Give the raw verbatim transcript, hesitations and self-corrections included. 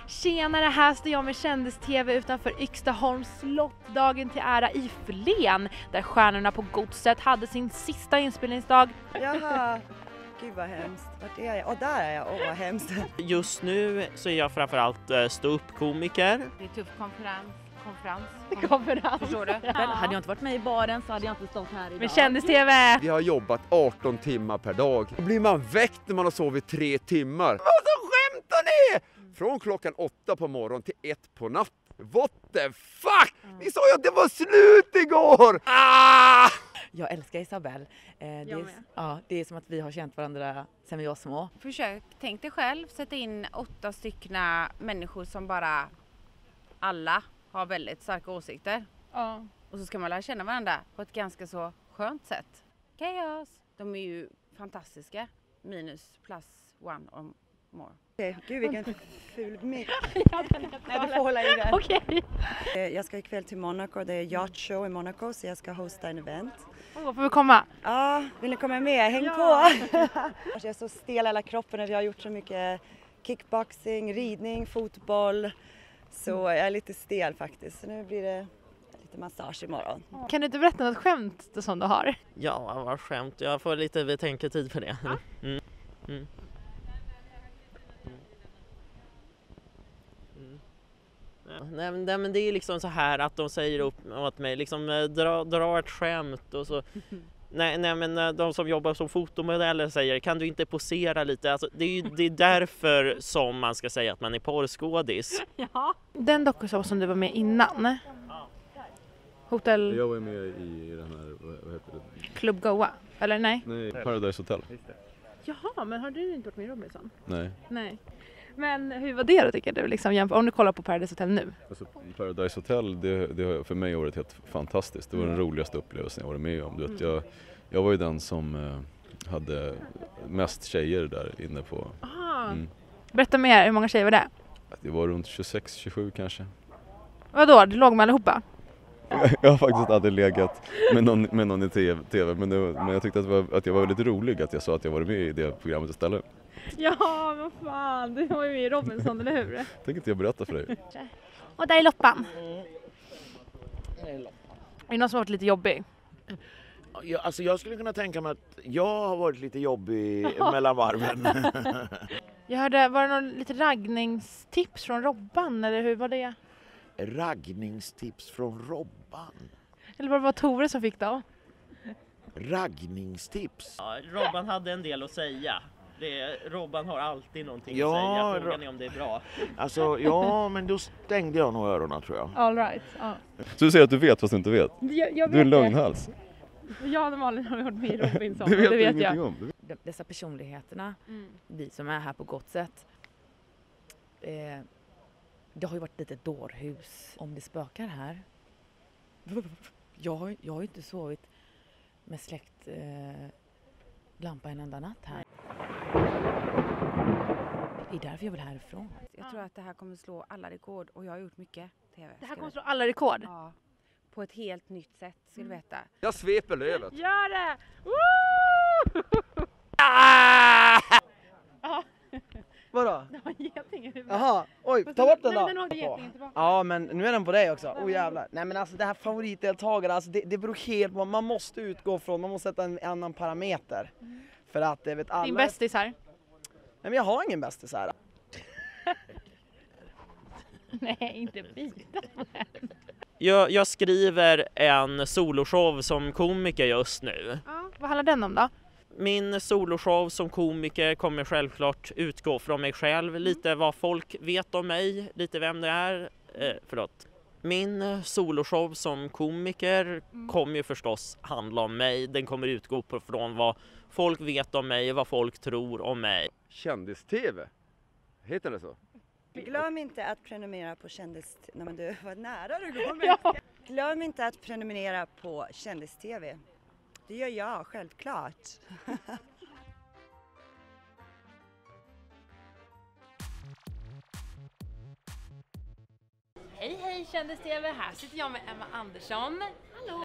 Tjenare, här står jag med Kändis-T V utanför Yxtaholms slott, dagen till ära i Flen, där stjärnorna på Godset hade sin sista inspelningsdag. Jaha, gud vad hemskt. Vart är jag? Åh, där är jag. Åh, vad hemskt. Just nu så är jag framförallt uh, ståuppkomiker. Det är tuff konferens. Konferens. Konferens. Förstår du? Ja. Hade jag inte varit med i baren så hade jag inte stått här idag. Med Kändis-T V! Vi har jobbat arton timmar per dag. Då blir man väckt när man har sovit tre timmar. Vad så skämtar ni? Från klockan åtta på morgonen till ett på natt. What the fuck? Ni sa ju att det var slut igår! Ah! Jag älskar Isabelle. Eh, det, är, ja, det är som att vi har känt varandra sedan vi var små. Försök, tänk dig själv, sätta in åtta styckna människor som bara alla har väldigt starka åsikter. Ja. Och så ska man lära känna varandra på ett ganska så skönt sätt. Chaos! De är ju fantastiska. Minus plus one or more. Okej, gud vilken ful mick. Nej, du får hålla i den. Okej. Eh, Jag ska ikväll till Monaco, det är yacht show i Monaco så jag ska hosta en event. Åh, får vi komma? Ja, vill ni komma med? Häng Ja. på! Jag är så stel i hela kroppen när vi har gjort så mycket kickboxing, ridning, fotboll. Så jag är lite stel faktiskt. Så nu blir det lite massage imorgon. Kan du inte berätta något skämt som du har? Ja, vad skämt. Jag får lite betänketid för det. Mm. Mm. Mm. Ja, nej, men, nej men det är liksom så här att de säger upp åt mig liksom eh, dra, dra ett skämt och så nej, nej men eh, de som jobbar som fotomodeller säger kan du inte posera lite, alltså, det är ju det är därför som man ska säga att man är porrskådis. Ja. Den dokusåpa som du var med innan. Hotell Jag var med i den här, vad vad heter det? Club Goa, eller nej? Nej, Paradise Hotel. Jaha, men har du inte varit med i Robinson? Nej, Nej. Men hur var det då tycker du? Liksom, jämför- om du kollar på Paradise Hotel nu? alltså Paradise Hotel, det, det har för mig varit helt fantastiskt. Det var den roligaste upplevelsen jag varit med om. Du vet, jag, jag var ju den som eh, hade mest tjejer där inne på. Aha. Mm. Berätta mer, hur många tjejer var det? Det var runt tjugosex tjugosju kanske. Vadå, du låg med allihopa? Jag har faktiskt aldrig legat med någon, med någon i tv, men, det var, men jag tyckte att, det var, att jag var väldigt rolig att jag sa att jag var med i det programmet istället. Ja, vad fan, du var ju med i Robinson, eller hur? Tänker inte jag berätta för dig. Och där är Loppan. Är det någon som har varit lite jobbig? Ja, alltså jag skulle kunna tänka mig att jag har varit lite jobbig mellan varven. Jag hörde, var det någon lite raggningstips från Robban, eller hur var det? Raggningstips från Robban. Eller var det bara Tore som fick då? Raggningstips? Ja, Robban hade en del att säga. Det, Robban har alltid någonting Ja, att säga, frågan Ro- är om det är bra. Alltså, ja, men då stängde jag nog öronen tror jag. All right. Ja. Så du säger att du vet fast du inte vet? Jag, jag Du är en vet lögnhals. det. Jag och Malin har varit med i Robinson, Det vet, det du vet ingenting jag. om. De, dessa personligheterna, Mm. vi som är här på Godset. Eh, det har ju varit lite dårhus om det spökar här. Jag, har- jag har ju inte sovit med släckt eh, lampa en enda natt här. Det är därför jag vill härifrån. Jag tror att det här kommer slå alla rekord och jag har gjort mycket tv. Det här ska kommer du- slå alla rekord. Ja, på ett helt nytt sätt ska du veta. Jag sveper lövet. Gör det! Woo! Vadå? Det var en geting i huvudet. Jaha, oj, Fast ta bort den nej, då. den åkte getingen tillbaka. Ja, men nu är den på dig också. Oh jävlar. Nej men alltså det här favoritdeltagare, alltså det, det beror helt på, man måste utgå från, man måste sätta en annan parameter. För att det vet alla. Din bästis här. Nej men jag har ingen bästis här. Nej, inte bita på den. Jag, jag skriver en soloshow som komiker just nu. Ja, vad handlar den om då? Min soloshow som komiker kommer självklart utgå från mig själv, lite vad folk vet om mig, lite vem det är. Eh, förlåt. Min soloshow som komiker kommer ju förstås handla om mig. Den kommer utgå på- från vad folk vet om mig, vad folk tror om mig. Kändis-T V? Heter det så? Glöm inte att prenumerera på Kändis... Nej men du, vad nära du går med. Ja. Glöm inte att prenumerera på Kändis-T V. Det gör jag, självklart. Hej hej Kändis-T V, här sitter jag med Emma Andersson.